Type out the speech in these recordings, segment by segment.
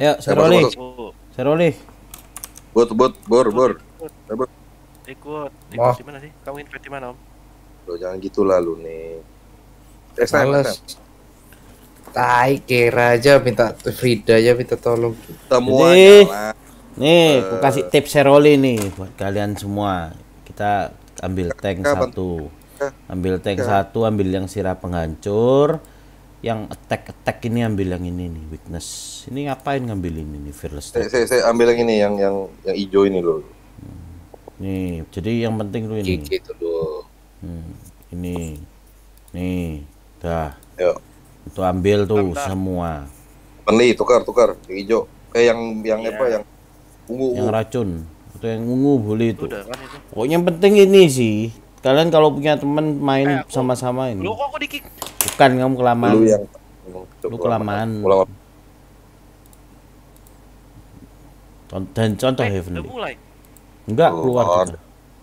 Ayo, Masuk, Seroli. masuk. Seroli. Bor. Ikut. Ikut Wah. di mana sih? Kamu invite di mana, Om? Loh, jangan gitu lah lu nih. Males. Tai kira aja minta Frida aja minta tolong. Semuanya lah. Nih, aku kasih tips Seroli nih buat kalian semua. Kita ambil tank satu. Ambil tank satu, ambil yang sirah penghancur. Yang attack ini ambil yang ini nih, weakness. Ini ngapain ngambil ini nih, fearless? Saya ambil yang ini, yang hijau ini loh. Nih, jadi yang penting tuh ini. Gitu loh. Ini. Nih, dah. Yuk. Itu ambil tuh semua. Beli, tukar yang hijau. Yang apa yang ungu. Yang racun. Atau yang ungu boleh itu. Udah kan itu. Pokoknya yang penting ini sih. Kalian kalau punya teman main sama-sama ini. Lu kok aku di-kick? Bukan, kamu kelamaan. Lu kelamaan. Dan contoh Heavenly. Udah mulai. Enggak, keluar kita.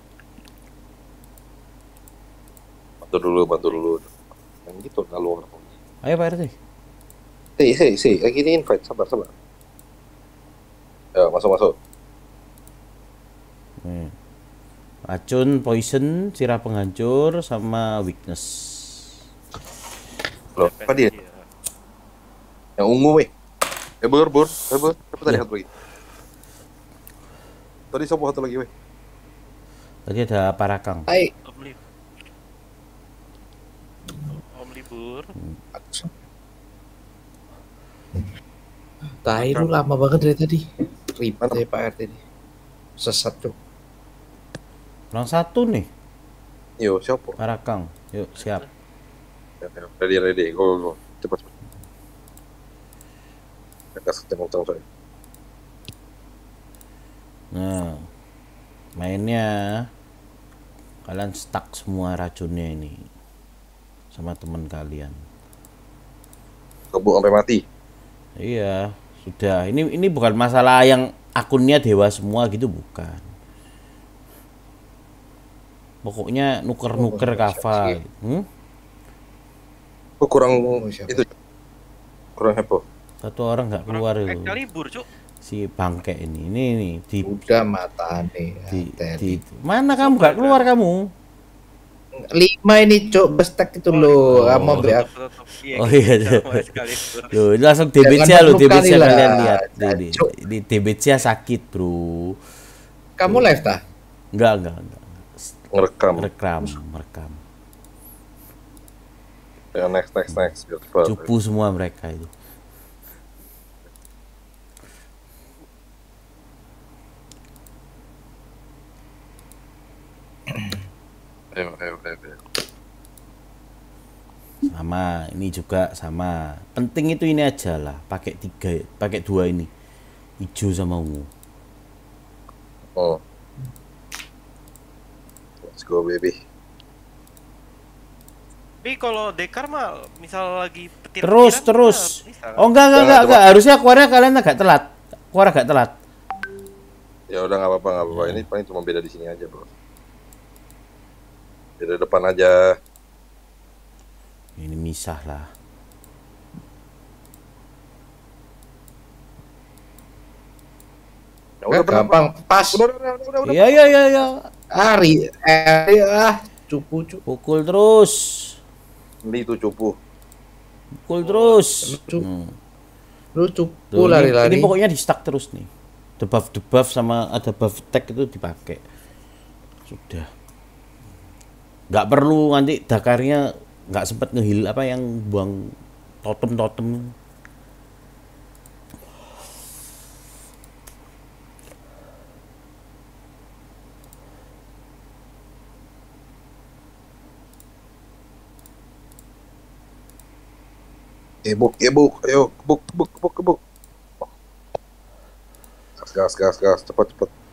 Bantu dulu. Yang gitu lalu. Ayo Pak RT. Lagi ini invite, sabar. Ya, masuk. Nih. Racun, poison, sirah penghancur, sama weakness. Loh, apa dia? Yang ungu, weh. Bor. Apa tadi satu lagi? Tadi siapa satu lagi, weh? Tadi ada parakang. Tai. Om libur. Tai lu lama banget dari tadi. Ribet ya Pak RT ini. Sesat tuh. Orang satu nih. Yo, siapa? Parakang. Yuk, siap. Ready. Go. Cepat. Kasih tengok saya. Nah, mainnya kalian stuck semua racunnya ini sama teman kalian. Kebuk sampai mati. Iya, sudah. Ini bukan masalah yang akunnya dewa semua gitu, bukan. Pokoknya nuker kava. Kurang itu. Kurang heboh. Satu orang nggak keluar itu. Libur, Cuk. Si bangke ini nih di udah mata nih. Mana kamu nggak keluar kamu? 5 ini Cuk, bestek itu loh. Kamu ambil aku. Oh iya. Loh, ini langsung DBC lo, DBC kalian lihat. Di DBC sakit, Bro. Kamu live tah? Enggak. Merekam. Ya, next. Cupu semua mereka itu. Ayo. Sama, ini juga sama. Penting itu ini aja lah. Pakai 2 ini. Hijau sama ungu. Oh. Let's go, baby. Tapi kalau Dekar mah misal lagi petir Terus. Oh enggak. Harusnya keluarnya kalian agak telat. Ya udah nggak apa-apa. Ini paling cuma beda di sini aja, Bro. Beda depan aja. Ini misah lah. Ya udah gampang pas. Udah. Iya. Ari cupu. Pukul terus. Ini tuh cupu. Pukul terus. Lu cupu lari-lari. Ini pokoknya di stuck terus nih. Debuff sama ada buff attack itu dipakai. Sudah. Nggak perlu nanti dakarnya nggak sempet ngehil apa yang buang totem. Gebuk. Ayo, gebuk. Gas. Cepat.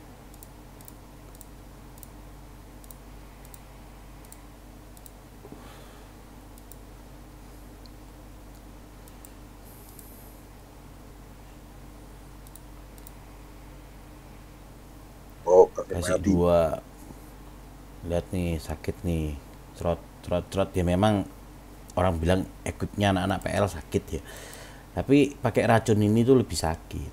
Oh, kasih 2. Lihat nih, sakit nih. Trot. Ya memang orang bilang equipnya anak-anak PL sakit ya. Tapi pakai racun ini tuh lebih sakit.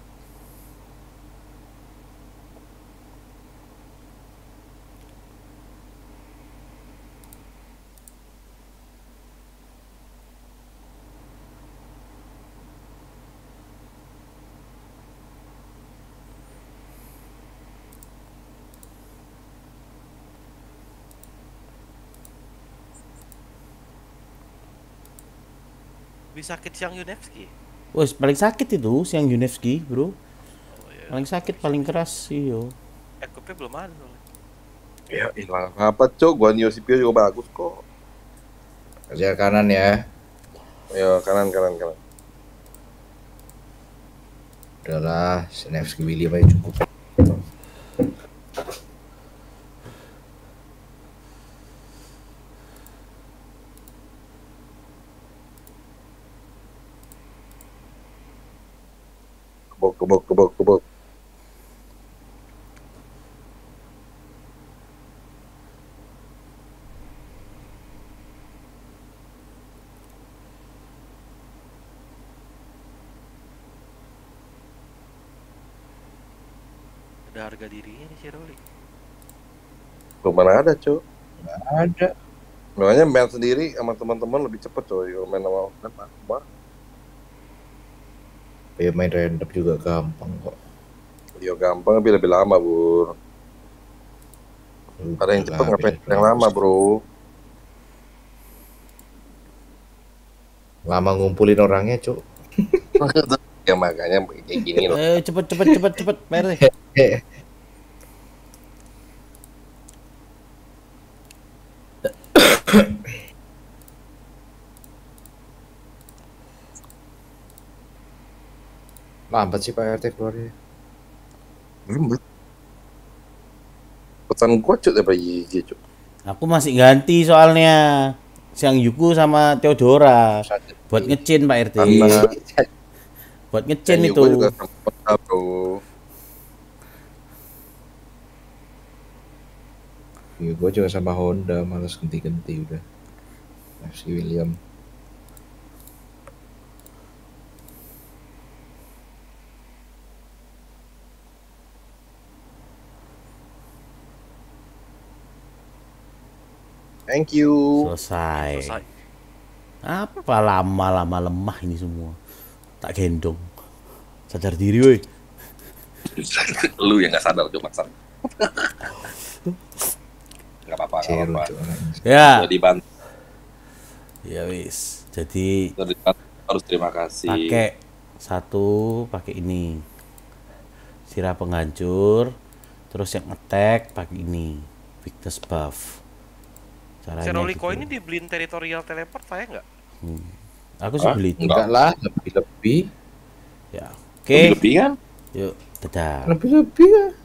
Lebih sakit siang Yunevski. Wah, paling sakit itu siang Yunevski, bro. Oh, iya. Paling sakit, paling keras sih yo. Ekopnya belum ada soalnya. Ya hilang apa cok? Gua Yosipio juga bagus kok. Kerja kanan ya. Ya kanan. Udahlah, Snevski William aja cukup. Kebok. Ada harga dirinya nih si Roli. Belum mana ada cok. Nggak ada. Makanya main sendiri sama teman-teman lebih cepet coy. Kalau main sama offline mah. Ya main random juga gampang kok. Iya gampang tapi lebih lama bro. Ada yang cepet ngapain yang lama bro. Lama ngumpulin orangnya, Cuk. Ya makanya kayak gini loh. Cepet, Pak RT. Lambat sih Pak RT keluarnya. Lambat. Pesan gua cuk daripada YG cuk. Aku masih ganti soalnya. Siang Yuku sama Theodora buat ngecin Pak RT. Buat ngecin Yang itu. Yugo juga sama bro. Ya, gue juga sama Honda, malas ganti-ganti udah. FC William. Thank you. Selesai. Apa lama-lama lemah ini semua. Tak gendong. Sadar diri woi. Lu yang nggak sadar cuk maksa. Nggak apa-apa. Ya. Jadi bantu. Ya wis. Jadi Harus terima kasih. pakai satu, pakai ini. Sirah penghancur, terus yang attack pakai ini. Weakness buff. Caranya Si Roli gitu. Ko ini dibeliin territorial teleport saya nggak? Aku sih beli itu. Enggak lah, lebih-lebih. Ya. Oke. Lebih kan? Yuk, dadah. Lebih-lebih ya.